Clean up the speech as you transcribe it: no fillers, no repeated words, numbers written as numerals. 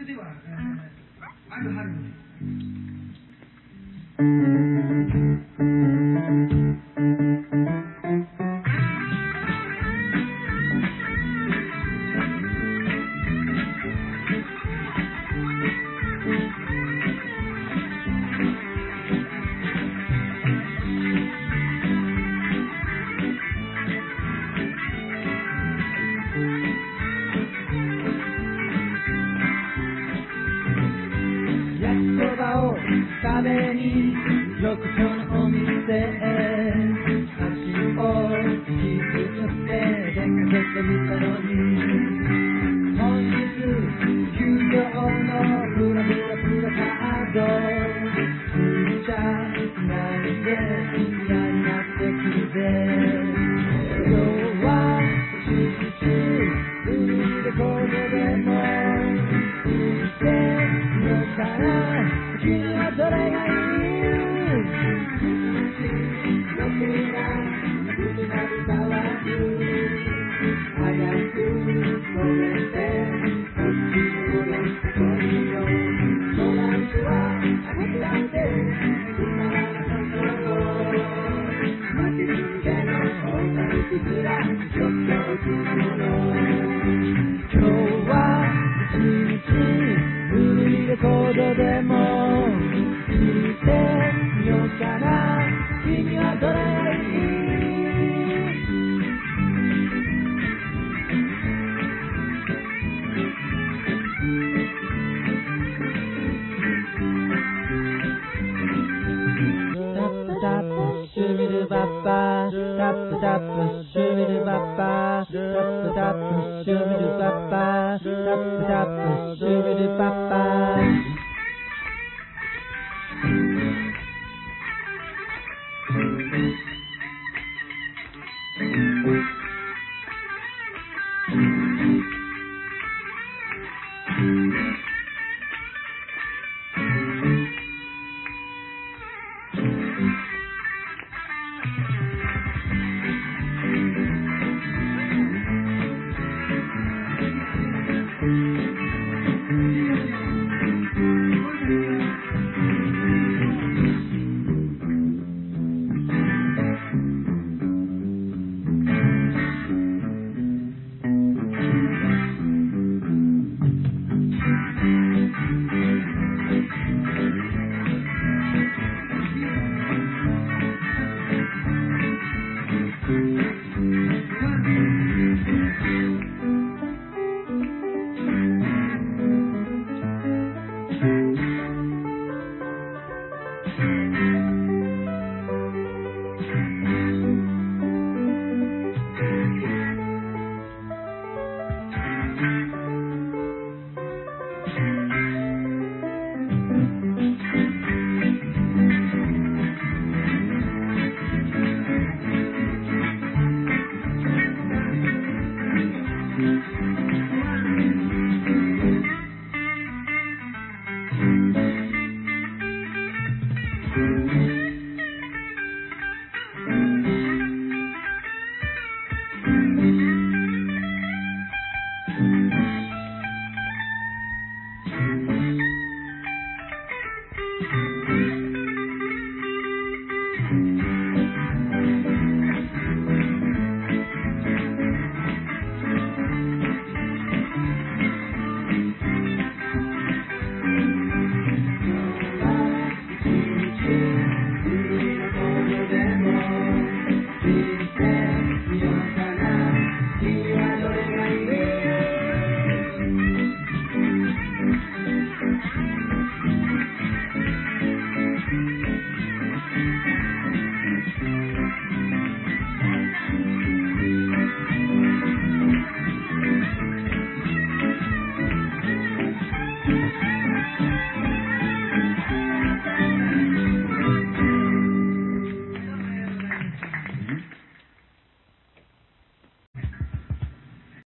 れでは、ある春に食べに緑茶のお店へ足を引きずって出かけてみたのに本日休業のブラブラプラカードついちゃないで嫌になってくるぜ今日は一日海でここでも生きてみようかな君はどれがいい僕が口が伝わる早く止めてこっちに戻ってこいよトランクは開けてあげて今は心を負け続けの大谷くらちょっと落ちるもの今日は一日古いレコードでも聞いてみようかな君はどれがいいタップタップシュビルバッバタップタップシュビルバッバタップタップシュビルバッバタップタップシュビルバッバ